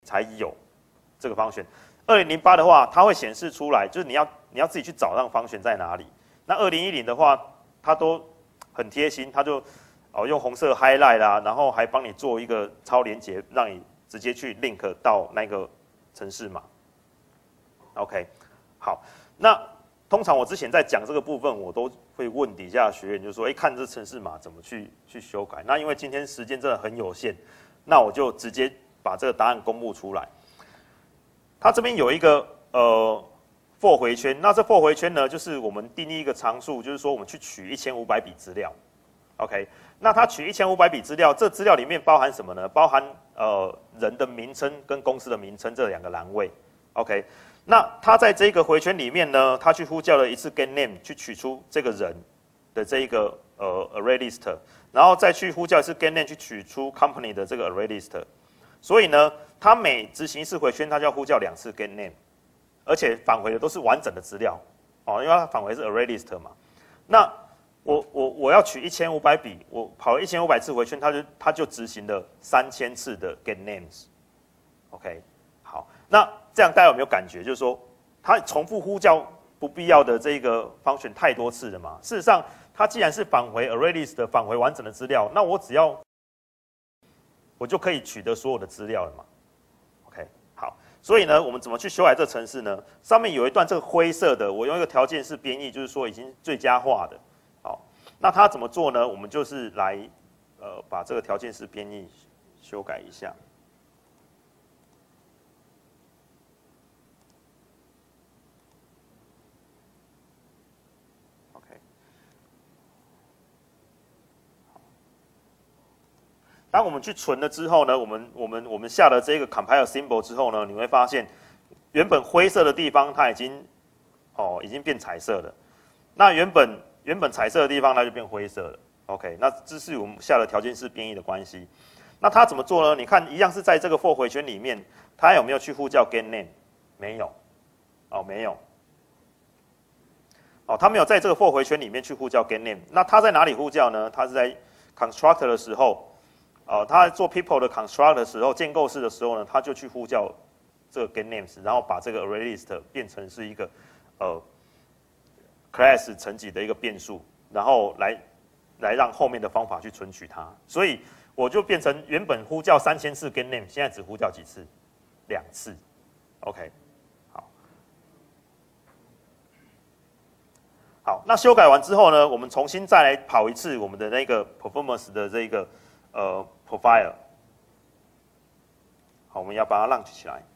才有这个function。2008的话，它会显示出来，就是你要自己去找那个function在哪里。那2010的话，它都很贴心，它就用红色 highlight 啦，然后还帮你做一个超连结，让你直接去 link 到那个程式码。OK， 好，那通常我之前在讲这个部分，我都会问底下的学员，就说，看这程式码怎么去修改。那因为今天时间真的很有限，那我就直接把这个答案公布出来。它这边有一个for 回圈，那这 for 回圈呢，就是我们定义一个常数，就是说我们去取1500笔资料。OK， 那它取1500笔资料，这资料里面包含什么呢？包含人的名称跟公司的名称这2个栏位。OK， 那它在这个回圈里面呢，它去呼叫了一次 get name 去取出这个人的这一个array list， 然后再去呼叫一次 get name 去取出 company 的这个 array list。所以呢，它每执行一次回圈，它就要呼叫2次 get name， 而且返回的都是完整的资料，因为它返回是 array list 嘛。那我要取1500笔，我跑了1500次回圈，它就执行了3000次的 get names。OK， 好，那这样大家有没有感觉？就是说，它重复呼叫不必要的这个 function 太多次了嘛？事实上，它既然是返回 array list 返回完整的资料，那我就可以取得所有的资料了嘛。OK， 好，所以呢，我们怎么去修改这程式呢？上面有一段这个灰色的，我用一个条件式编译，就是说已经最佳化的。好，那它怎么做呢？我们就是来把这个条件式编译修改一下。当我们去存了之后呢，我们下了这个 compile symbol 之后呢，你会发现原本灰色的地方它已经变彩色了。那原本彩色的地方它就变灰色了。OK， 那这是我们下了条件式编译的关系。那它怎么做呢？你看一样是在这个 for 回圈里面，它有没有去呼叫 get name？ 没有，没有。它没有在这个 for 回圈里面去呼叫 get name。那它在哪里呼叫呢？它是在 constructor 的时候。他做 people 的 construct 的时候，建构式的时候呢，他就去呼叫这个 get names， 然后把这个 array list 变成是一个class 层级的一个变数，然后来让后面的方法去存取它。所以我就变成原本呼叫3000次 get name， 现在只呼叫几次？2次。OK， 好，那修改完之后呢，我们重新再来跑一次我们的那个 performance 的这个profile。好，我们要把它 launch 起来。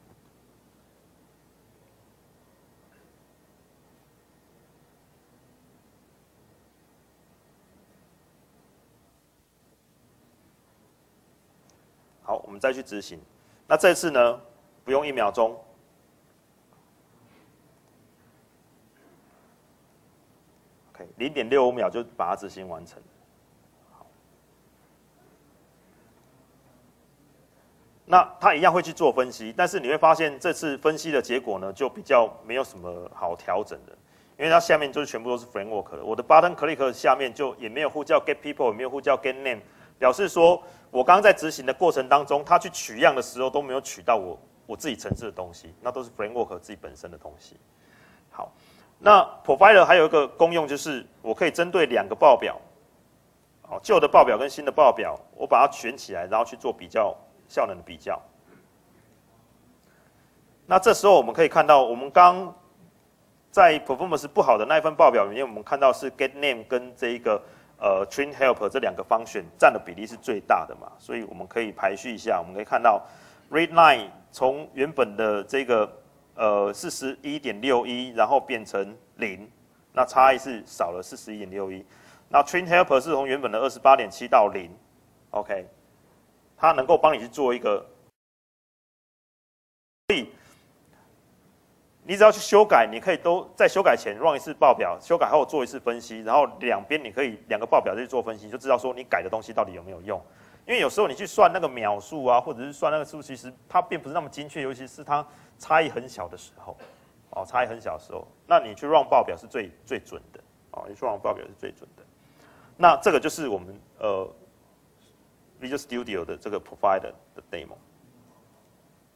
好，我们再去执行。那这次呢，不用1秒钟。OK， 0.65秒就把它执行完成。那它一样会去做分析，但是你会发现这次分析的结果呢，就比较没有什么好调整的，因为它下面就是全部都是 framework 的。我的 button click 下面就也没有呼叫 get people， 也没有呼叫 get name， 表示说我刚刚在执行的过程当中，它去取样的时候都没有取到我自己程式的东西，那都是 framework 自己本身的东西。好，那 provider 还有一个功用就是我可以针对2个报表，旧的报表跟新的报表，我把它选起来，然后去做比较。效能的比较。那这时候我们可以看到，我们刚在 performance 不好的那一份报表里面，我们看到是 get name 跟这一个train help 这2个function占的比例是最大的嘛，所以我们可以排序一下，我们可以看到 read line 从原本的这个41.61，然后变成0，那差异是少了41.61。那 train help 是从原本的28.7到0 ，OK。它能够帮你去做一个，所以你只要去修改，你可以都在修改前 run 一次报表，修改后做一次分析，然后两边你可以2个报表去做分析，就知道说你改的东西到底有没有用。因为有时候你去算那个秒数啊，或者是算那个数，其实它并不是那么精确，尤其是它差异很小的时候，差异很小的时候，那你去 run 报表是最准的，你去 run 报表是最准的。那这个就是我们Visual Studio 的这个 provider 的 demo。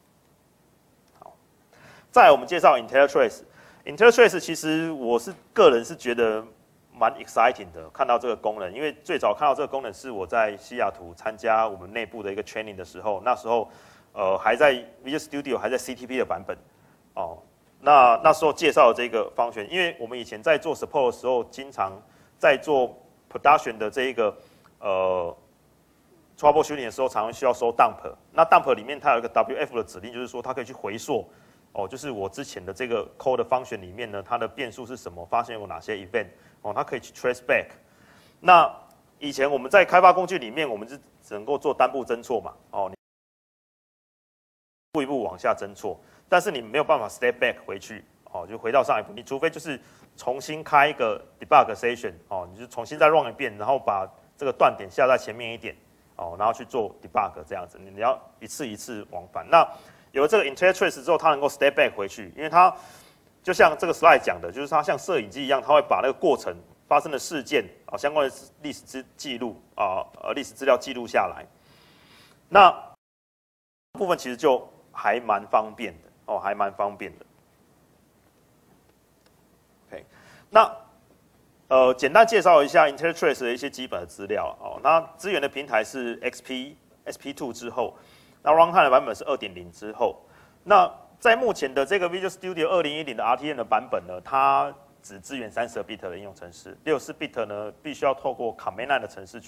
再来我们介绍 IntelliTrace。IntelliTrace 其实我个人是觉得蛮 exciting 的，看到这个功能，因为最早看到这个功能是我在西雅图参加我们内部的一个 training 的时候，那时候还在 Visual Studio 还在 CTP 的版本，哦，那时候介绍的这个function，因为我们以前在做 support 的时候，经常在做 production 的这一个troubleshooting 的时候，常常需要收 dump。那 dump 里面它有一个 WF 的指令，就是说它可以去回溯，就是我之前的这个 code function 里面呢，它的变数是什么，发现有哪些 event，它可以去 trace back。那以前我们在开发工具里面，我们是只能够做单步侦错嘛，你一步一步往下侦错，但是你没有办法 step back 回去，就回到上一步，你除非就是重新开一个 debug session，你就重新再 run 一遍，然后把这个断点下在前面一点。然后去做 debug 这样子，你要一次一次往返。那有了这个 IntelliTrace 之后，它能够 step back 回去，因为它就像这个 slide 讲的，就是它像摄影机一样，它会把那个过程发生的事件相关的历史记录历史资料记录下来。那部分其实就还蛮方便的还蛮方便的。OK， 那简单介绍一下 IntelliTrace 的一些基本的资料那支援的平台是 SP2 之后，那 Runtime 的版本是 2.0 之后。那在目前的这个 Visual Studio 2010的 RTM 的版本呢，它只支援32 bit 的应用程式，64 bit 呢必须要透过 Command Line 的程式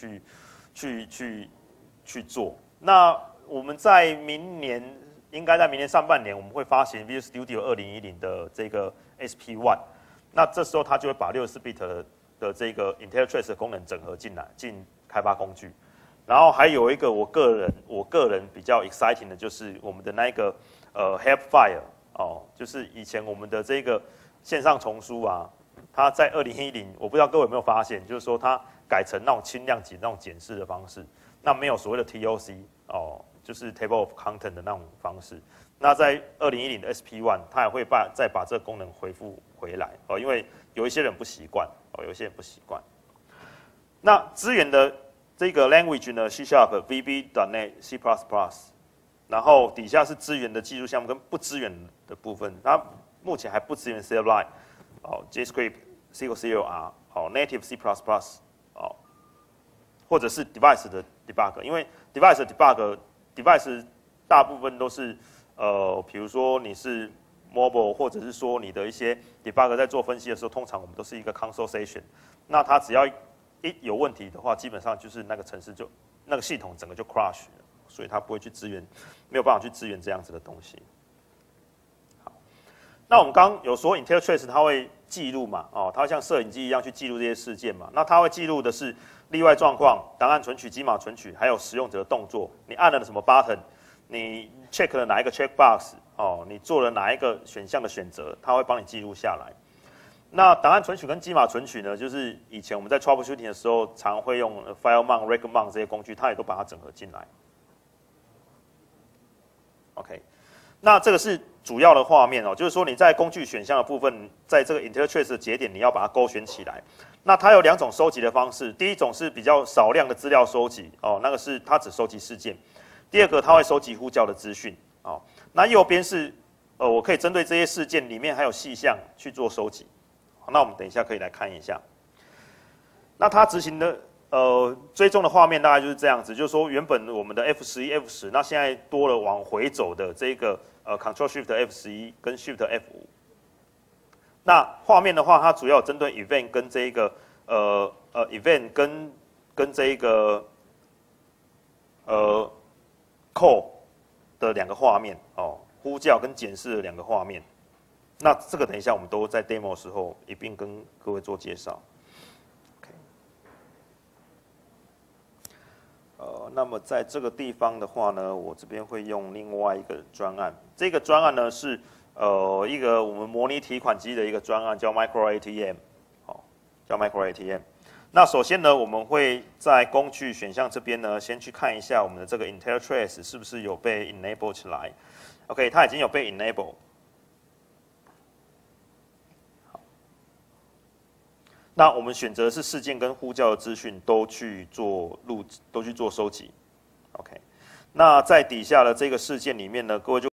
去做。那我们在应该在明年上半年，我们会发行 Visual Studio 2010的这个 SP1。那这时候它就会把64 bit 的这个 IntelliTrace 的功能整合进开发工具。然后还有一个我个人比较 exciting 的就是我们的那个help file 就是以前我们的这个线上丛书它在2010，我不知道各位有没有发现，就是说它改成那种轻量级那种检视的方式，那没有所谓的 TOC 就是 Table of Content 的那种方式。那在2010的 SP1， 它也会再把这个功能恢复回来因为有一些人不习惯有一些人不习惯。那支援的这个 language 呢 ，C#、VB.NET、C++， 然后底下是支援的技术项目跟不支援的部分。它目前还不支援 CLI JavaScript、SQL、Native C++或者是 device 的 debug， 因为 device 的 device 大部分都是比如说你是 mobile， 或者是说你的一些 debug 在做分析的时候，通常我们都是一个 console session。那它只要一有问题的话，基本上就是那个程式那个系统整个就 crash 了，所以它不会去支援，没有办法去支援这样子的东西。好，那我们刚刚有说 IntelliTrace 它会记录嘛，它会像摄影机一样去记录这些事件嘛。那它会记录的是例外状况、档案存取、机码存取，还有使用者的动作。你按了什么 button， 你 check 了哪一个 checkbox，你做了哪一个选项的选择，它会帮你记录下来。那档案存取跟机码存取呢，就是以前我们在 troubleshooting 的时候，常会用 FileMount、RegMount 这些工具，它也都把它整合进来。OK， 那这个是主要的画面就是说你在工具选项的部分，在这个 IntelliTrace 的节点，你要把它勾选起来。那它有两种收集的方式，第一种是比较少量的资料收集那个是它只收集事件；第二个它会收集呼叫的资讯那右边是我可以针对这些事件里面还有细项去做收集。那我们等一下可以来看一下。那它执行的追踪的画面大概就是这样子，就是说原本我们的 F11、F10， 那现在多了往回走的这个Ctrl+Shift+F11 跟 Shift+F5。那画面的话，它主要针对 event 跟这个event 跟这个call 的两个画面呼叫跟检视的两个画面。那这个等一下我们都在 demo 的时候一并跟各位做介绍。那么在这个地方的话呢，我这边会用另外一个专案。这个专案呢是一个我们模拟提款机的一个专案，叫 MicroATM， 叫 MicroATM。那首先呢，我们会在工具选项这边呢，先去看一下我们的这个 IntelliTrace 是不是有被 enable 起来。OK， 它已经有被 enable。那我们选择的是事件跟呼叫的资讯都去做收集 ，OK。那在底下的这个事件里面呢，各位就